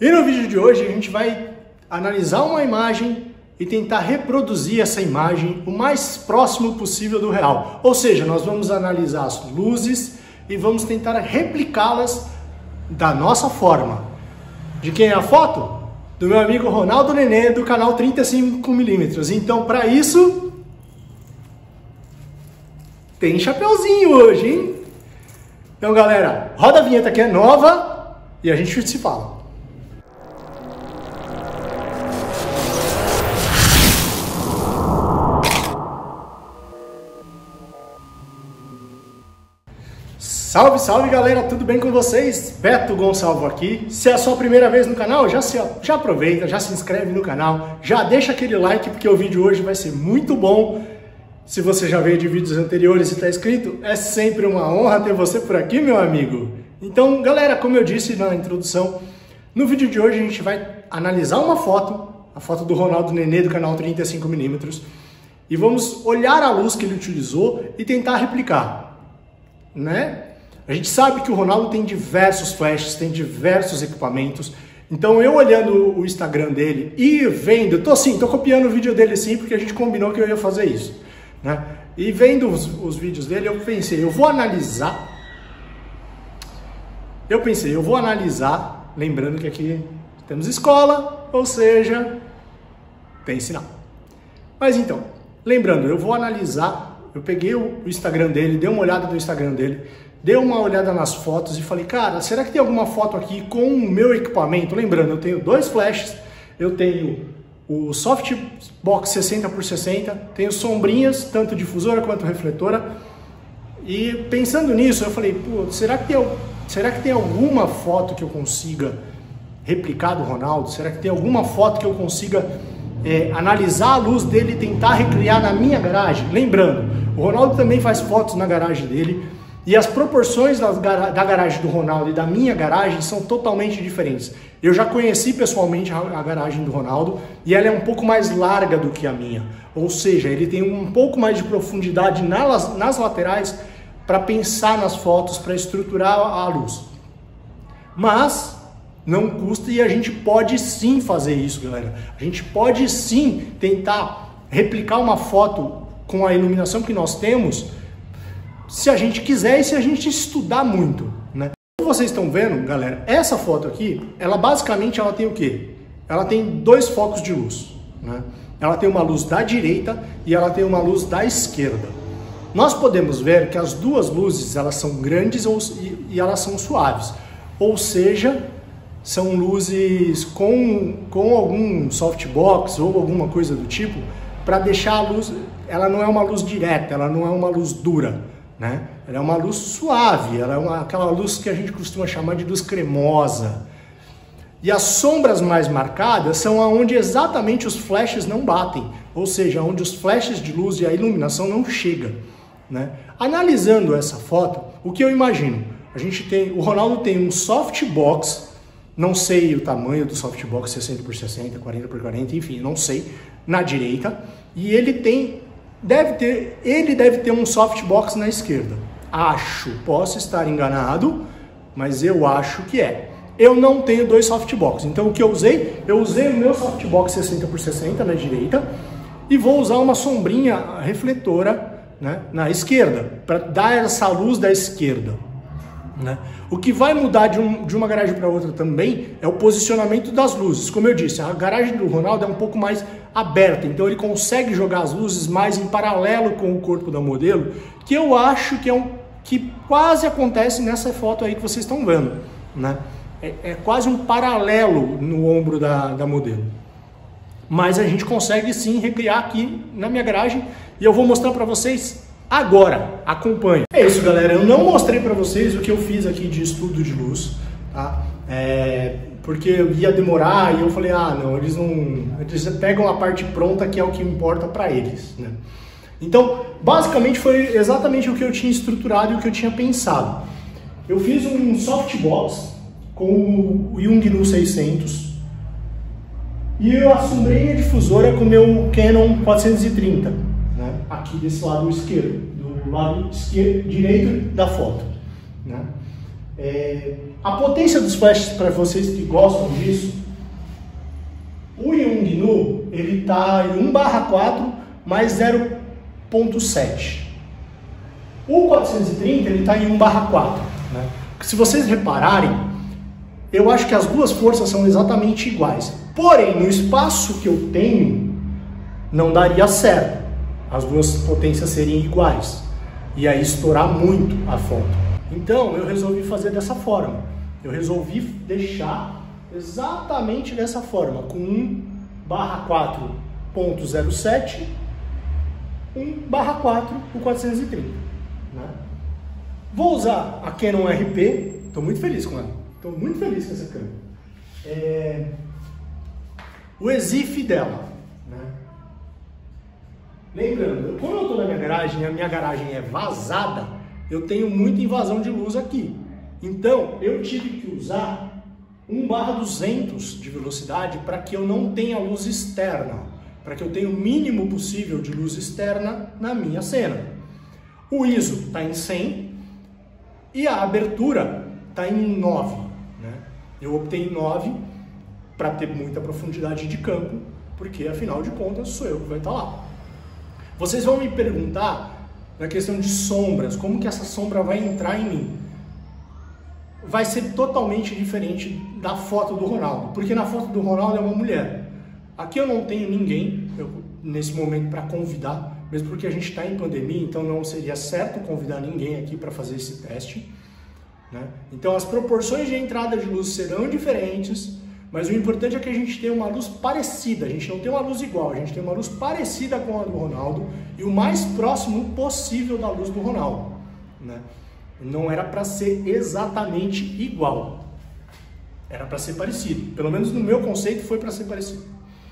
E no vídeo de hoje a gente vai analisar uma imagem e tentar reproduzir essa imagem o mais próximo possível do real. Ou seja, nós vamos analisar as luzes e vamos tentar replicá-las da nossa forma. De quem é a foto? Do meu amigo Ronaldo Nenê, do canal 35mm. Então, para isso, tem chapeuzinho hoje, hein? Então, galera, roda a vinheta que é nova e a gente se fala. Salve, salve galera, tudo bem com vocês? Beto Gonçalvo aqui. Se é a sua primeira vez no canal, já aproveita, já se inscreve no canal, já deixa aquele like porque o vídeo hoje vai ser muito bom. Se você já veio de vídeos anteriores e está inscrito, é sempre uma honra ter você por aqui, meu amigo. Então, galera, como eu disse na introdução, no vídeo de hoje a gente vai analisar uma foto, a foto do Ronaldo Nenê do canal 35mm, e vamos olhar a luz que ele utilizou e tentar replicar, né? A gente sabe que o Ronaldo tem diversos flashes, tem diversos equipamentos. Então eu olhando o Instagram dele e vendo, tô copiando o vídeo dele sim, porque a gente combinou que eu ia fazer isso, né? E vendo os vídeos dele, eu pensei, eu vou analisar, lembrando que aqui temos escola, ou seja, tem sinal. Mas então, lembrando, eu vou analisar, eu peguei o Instagram dele, dei uma olhada no Instagram dele, dei uma olhada nas fotos e falei, cara, será que tem alguma foto aqui com o meu equipamento? Lembrando, eu tenho dois flashes, eu tenho o softbox 60x60, tenho sombrinhas, tanto difusora quanto refletora, e pensando nisso, eu falei, pô, será que tem alguma foto que eu consiga replicar do Ronaldo? Será que tem alguma foto que eu consiga analisar a luz dele e tentar recriar na minha garagem? Lembrando, o Ronaldo também faz fotos na garagem dele, e as proporções da garagem do Ronaldo e da minha garagem são totalmente diferentes. Eu já conheci pessoalmente a garagem do Ronaldo e ela é um pouco mais larga do que a minha. Ou seja, ele tem um pouco mais de profundidade nas laterais para pensar nas fotos, para estruturar a luz. Mas não custa e a gente pode sim fazer isso, galera. A gente pode sim tentar replicar uma foto com a iluminação que nós temos, se a gente quiser e se a gente estudar muito, né? Como vocês estão vendo, galera, essa foto aqui, ela basicamente ela tem o quê? Ela tem dois focos de luz, né? Ela tem uma luz da direita e ela tem uma luz da esquerda. Nós podemos ver que as duas luzes, elas são grandes e elas são suaves. Ou seja, são luzes com algum softbox ou alguma coisa do tipo, para deixar a luz, ela não é uma luz direta, ela não é uma luz dura, né? Ela é uma luz suave, ela é aquela luz que a gente costuma chamar de luz cremosa. E as sombras mais marcadas são onde exatamente os flashes não batem, ou seja, onde os flashes de luz e a iluminação não chegam, né? Analisando essa foto, o que eu imagino? O Ronaldo tem um softbox, não sei o tamanho do softbox, 60x60, 40x40, enfim, não sei, na direita, e ele deve ter um softbox na esquerda. Posso estar enganado, mas eu acho que é. Eu não tenho dois softbox, então o que eu usei? Eu usei o meu softbox 60x60 na direita e vou usar uma sombrinha refletora, né, na esquerda, para dar essa luz da esquerda, né? O que vai mudar de uma garagem para outra também é o posicionamento das luzes. Como eu disse, a garagem do Ronaldo é um pouco mais aberta, então ele consegue jogar as luzes mais em paralelo com o corpo da modelo, que eu acho que quase acontece nessa foto aí que vocês estão vendo, né? É quase um paralelo no ombro da modelo. Mas a gente consegue sim recriar aqui na minha garagem e eu vou mostrar para vocês agora. Acompanhe. É isso, galera. Eu não mostrei para vocês o que eu fiz aqui de estudo de luz, tá? Porque ia demorar e eu falei, não, eles pegam a parte pronta que é o que importa para eles, né? Então, basicamente foi exatamente o que eu tinha estruturado e o que eu tinha pensado. Eu fiz um softbox com o Yongnuo 600 e eu assombrei a difusora com o meu Canon 430, né? Aqui desse lado esquerdo, do lado direito da foto, né? A potência dos flashes, para vocês que gostam disso, o Yongnuo ele está em 1/4 mais 0.7. O 430 ele está em 1/4. Né? Se vocês repararem, eu acho que as duas forças são exatamente iguais. Porém, no espaço que eu tenho, não daria certo. As duas potências seriam iguais. E aí estourar muito a foto. Então, eu resolvi fazer dessa forma. Eu resolvi deixar exatamente dessa forma, com 1/4.07, 1/4 o 430. Né? Vou usar a Canon RP, estou muito feliz com ela, estou muito feliz com essa câmera. O EXIF dela. Né? Lembrando, como eu estou na minha garagem e a minha garagem é vazada, eu tenho muita invasão de luz aqui. Então, eu tive que usar 1/200 de velocidade para que eu não tenha luz externa, para que eu tenha o mínimo possível de luz externa na minha cena. O ISO está em 100 e a abertura está em 9. Né? Eu optei em 9 para ter muita profundidade de campo, porque afinal de contas sou eu que vai estar lá. Vocês vão me perguntar na questão de sombras, como que essa sombra vai entrar em mim? Vai ser totalmente diferente da foto do Ronaldo, porque na foto do Ronaldo é uma mulher. Aqui eu não tenho ninguém nesse momento para convidar, mesmo porque a gente está em pandemia, então não seria certo convidar ninguém aqui para fazer esse teste. Né? Então as proporções de entrada de luz serão diferentes, mas o importante é que a gente tenha uma luz parecida, a gente não tem uma luz igual, a gente tem uma luz parecida com a do Ronaldo e o mais próximo possível da luz do Ronaldo. Né? Não era para ser exatamente igual, era para ser parecido. Pelo menos no meu conceito foi para ser parecido.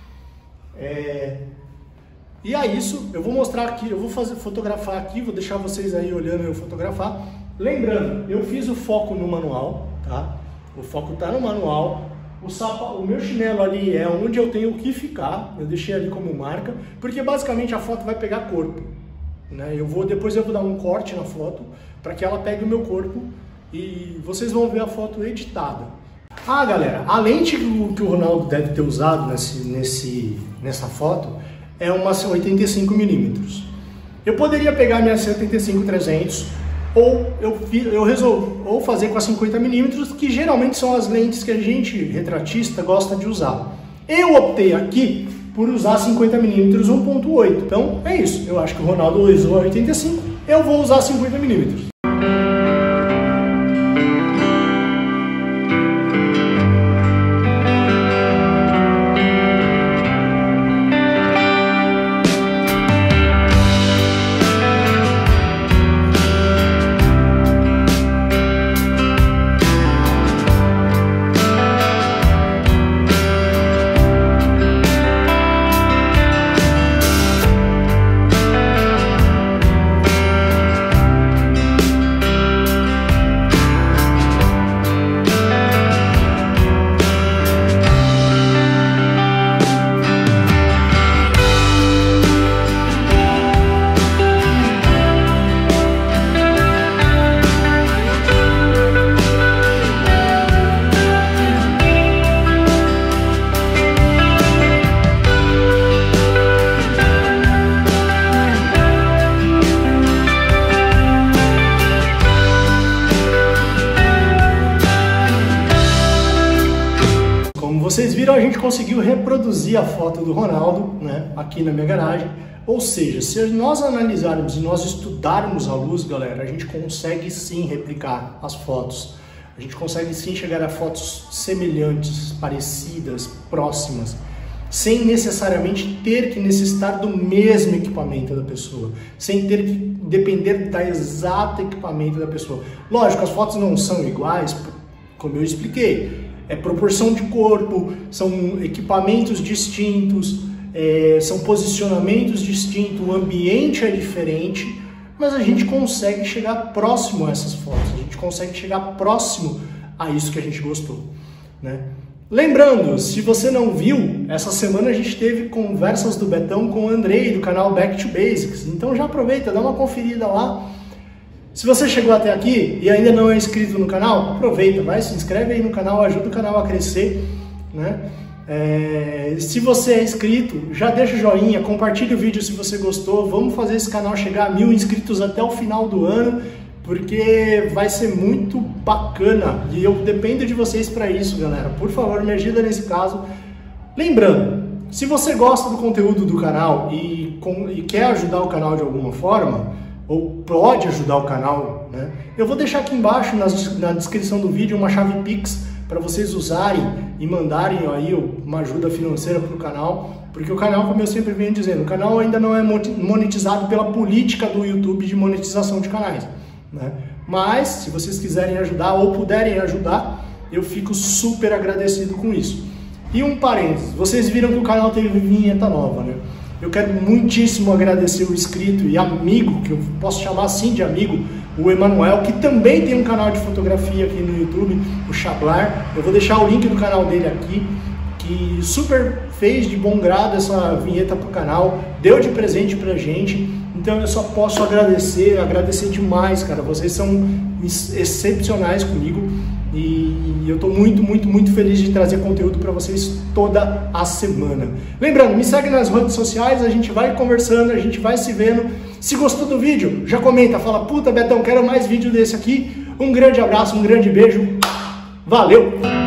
E é isso, eu vou mostrar aqui, eu vou fotografar aqui, vou deixar vocês aí olhando eu fotografar. Lembrando, eu fiz o foco no manual, tá? O foco está no manual. O meu chinelo ali é onde eu tenho que ficar, eu deixei ali como marca, porque basicamente a foto vai pegar corpo. Né? Depois eu vou dar um corte na foto para que ela pegue o meu corpo e vocês vão ver a foto editada. Ah, galera, a lente que o Ronaldo deve ter usado nessa foto é uma 85mm. Eu poderia pegar minha 75-300 ou eu resolvo fazer com a 50mm, que geralmente são as lentes que a gente, retratista, gosta de usar. Eu optei aqui por usar 50mm 1.8. Então é isso, eu acho que o Ronaldo usou a 85, eu vou usar 50mm. Vocês viram, a gente conseguiu reproduzir a foto do Ronaldo, né, aqui na minha garagem. Ou seja, se nós analisarmos e nós estudarmos a luz, galera, a gente consegue sim replicar as fotos. A gente consegue sim chegar a fotos semelhantes, parecidas, próximas, sem necessariamente ter que necessitar do mesmo equipamento da pessoa, sem ter que depender da exata equipamento da pessoa. Lógico, as fotos não são iguais, como eu expliquei. É proporção de corpo, são equipamentos distintos, são posicionamentos distintos, o ambiente é diferente, mas a gente consegue chegar próximo a essas fotos, a gente consegue chegar próximo a isso que a gente gostou, né? Lembrando, se você não viu, essa semana a gente teve conversas do Betão com o Andrei, do canal Back to Basics, então já aproveita, dá uma conferida lá. Se você chegou até aqui e ainda não é inscrito no canal, aproveita, vai, se inscreve aí no canal, ajuda o canal a crescer, né? Se você é inscrito, já deixa o joinha, compartilha o vídeo se você gostou, vamos fazer esse canal chegar a 1000 inscritos até o final do ano, porque vai ser muito bacana e eu dependo de vocês para isso, galera. Por favor, me ajuda nesse caso. Lembrando, se você gosta do conteúdo do canal e quer ajudar o canal de alguma forma, ou pode ajudar o canal, né? Eu vou deixar aqui embaixo na descrição do vídeo uma chave Pix para vocês usarem e mandarem aí uma ajuda financeira para o canal, porque o canal, como eu sempre venho dizendo, o canal ainda não é monetizado pela política do YouTube de monetização de canais, né? Mas, se vocês quiserem ajudar ou puderem ajudar, eu fico super agradecido com isso. E um parênteses, vocês viram que o canal teve vinheta nova, né? Eu quero muitíssimo agradecer o inscrito e amigo, que eu posso chamar assim de amigo, o Emanuel, que também tem um canal de fotografia aqui no YouTube, o Chablar. Eu vou deixar o link do canal dele aqui, que super fez de bom grado essa vinheta pro canal, deu de presente pra gente. Então eu só posso agradecer demais, cara. Vocês são excepcionais comigo e eu tô muito feliz de trazer conteúdo para vocês toda a semana. Lembrando, me segue nas redes sociais, a gente vai conversando, a gente vai se vendo. Se gostou do vídeo, já comenta, fala, puta Betão, quero mais vídeo desse aqui. Um grande abraço, um grande beijo, valeu!